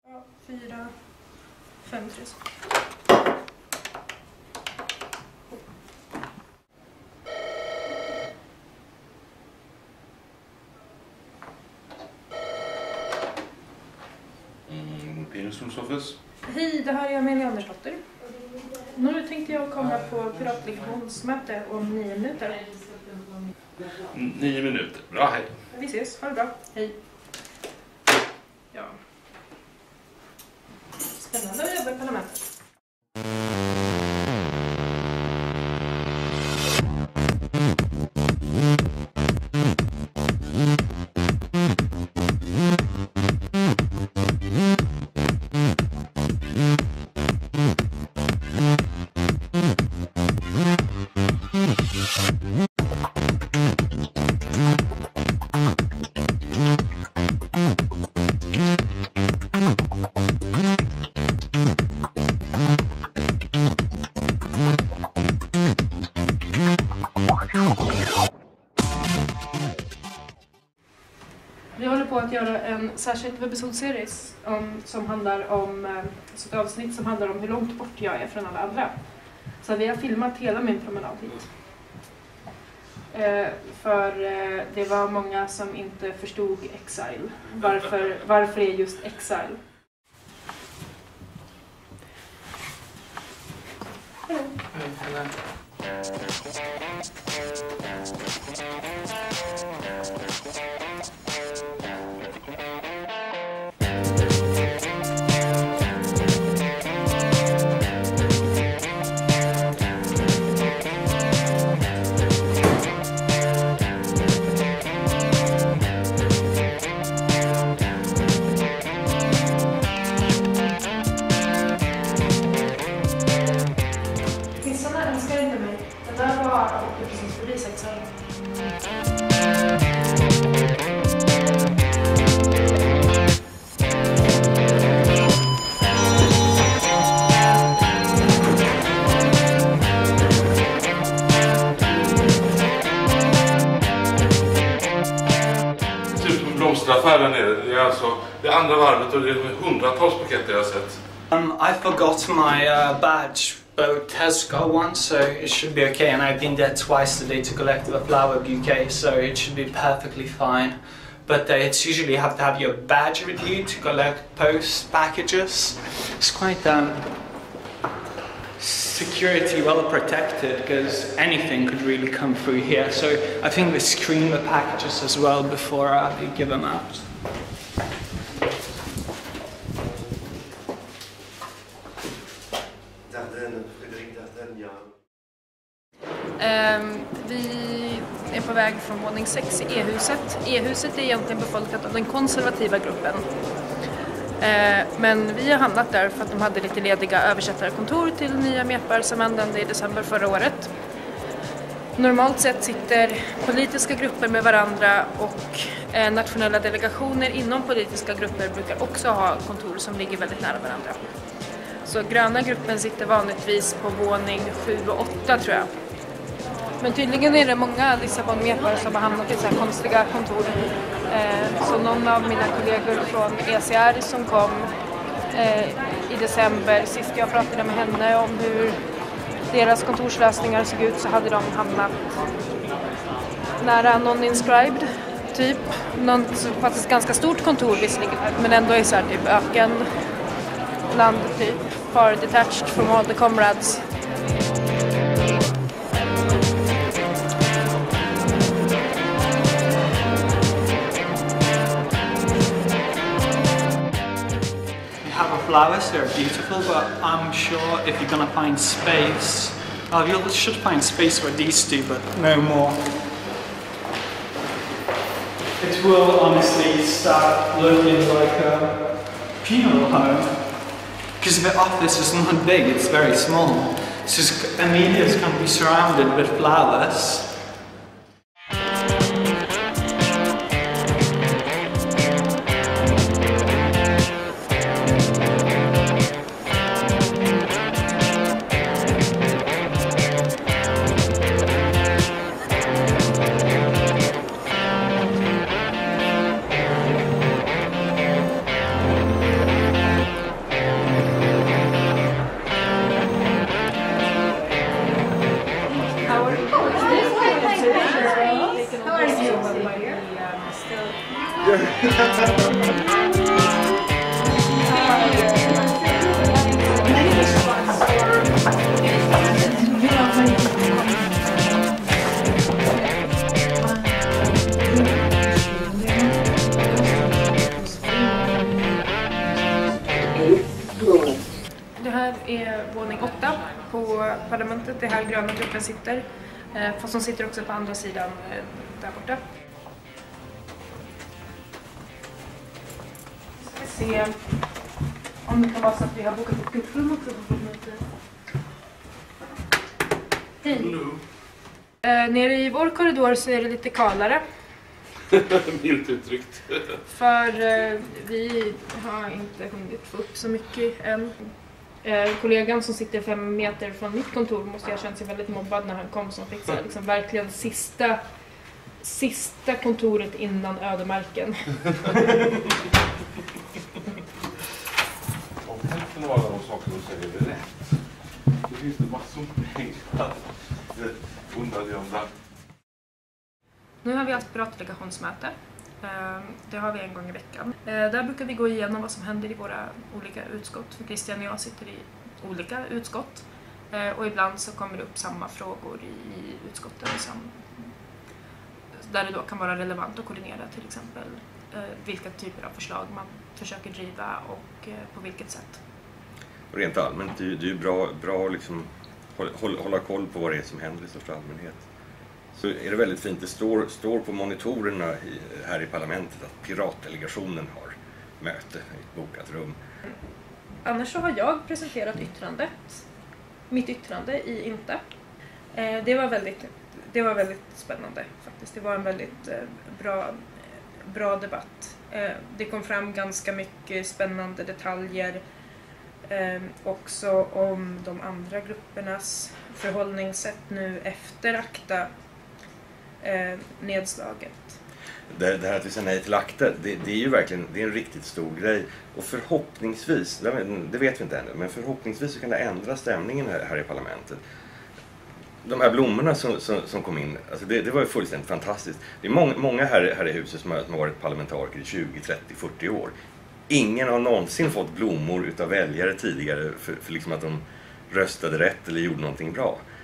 Ja, 4, 5, 3. Penisons office. Hej, det här är Amelia Andersdotter. Nu tänkte jag komma på piratlegationsmöte om 9 minuter. 9 minuter. Bra, hej. Vi ses, ha det bra. Hej. Ja. Spännande att jobba i parlamentet. Vi håller på att göra en särskild webbisodserie som handlar om ett avsnitt som handlar om hur långt bort jag är från alla andra. Så vi har filmat hela min promenad hit. För det var många som inte förstod Exile. Varför är just Exile? Hello. Kissarna älskar inte mig. Det där var precis förbi 6 år. Blomsteraffären är alltså det andra varvet och det är hundratals paketer jag har sett. I forgot my badge, but Tez got one, so it should be okay. And I've been there twice today to collect the flower bouquet, so it should be perfectly fine. But it's usually you have to have your badge with you to collect post packages. It's quite security well protected because anything could really come through here. So I think they screen the packages as well before they give them out. Vi är på väg från våning 6 i E-huset. E-huset är egentligen befolkat av den konservativa gruppen. Men vi har hamnat där för att de hade lite lediga översättarkontor till nya mepar som anlände i december förra året. Normalt sett sitter politiska grupper med varandra och nationella delegationer inom politiska grupper brukar också ha kontor som ligger väldigt nära varandra. Så gröna gruppen sitter vanligtvis på våning 7 och 8 tror jag. Men tydligen är det många Lissabon-mepar som har hamnat i så här konstiga kontor. Så någon av mina kollegor från ECR som kom i december, sist jag pratade med henne om hur deras kontorslösningar såg ut, så hade de hamnat nära non-inscribed typ. Något faktiskt ganska stort kontor visserligen, men ändå är så här typ ökenland typ, far detached from all the comrades. Flowers, they're beautiful, but I'm sure if you're gonna find space, well, you should find space for these two, but no more. It will honestly start looking like a funeral home, because the office is not big, it's very small. So Amelia's gonna be surrounded with flowers. här är våning 8 på parlamentet, det här gröna gruppen sitter. Fast de sitter också på andra sidan där borta. Ska se om det kan vara så att vi har bokat ett grupprum också. Hej. Nere i vår korridor så är det lite kalare. Milt uttryckt. För vi har inte hunnit få upp så mycket än. Kollegan som sitter 5 meter från mitt kontor måste ha känt sig väldigt mobbad när han kom, som fick liksom verkligen sista kontoret innan ödemarken. Om hälften av alla de saker du säger är rätt, då finns det massor med pengar undangömda. Nu har vi haft privatdelegationsmöte. Det har vi en gång i veckan. Där brukar vi gå igenom vad som händer i våra olika utskott. För Christian och jag sitter i olika utskott. Och ibland så kommer det upp samma frågor i utskotten där det då kan vara relevant att koordinera, till exempel vilka typer av förslag man försöker driva och på vilket sätt. Rent allmänt, det är ju bra liksom, hålla koll på vad det är som händer i största allmänhet. Så är det väldigt fint, det står på monitorerna här i parlamentet att piratdelegationen har möte i ett bokat rum. Annars så har jag presenterat mitt yttrande i INTE. Det var väldigt spännande faktiskt. Det var en väldigt bra debatt. Det kom fram ganska mycket spännande detaljer också om de andra gruppernas förhållningssätt nu efter ACTA nedslaget. Det här att vi säger nej till ACTA, det är ju verkligen en riktigt stor grej. Och förhoppningsvis, det vet vi inte ännu, men förhoppningsvis så kan det ändra stämningen här i parlamentet. De här blommorna som kom in, alltså det var ju fullständigt fantastiskt. Det är många här i huset som har varit parlamentariker i 20, 30, 40 år. Ingen har någonsin fått blommor utav väljare tidigare för liksom att de röstade rätt eller gjorde någonting bra.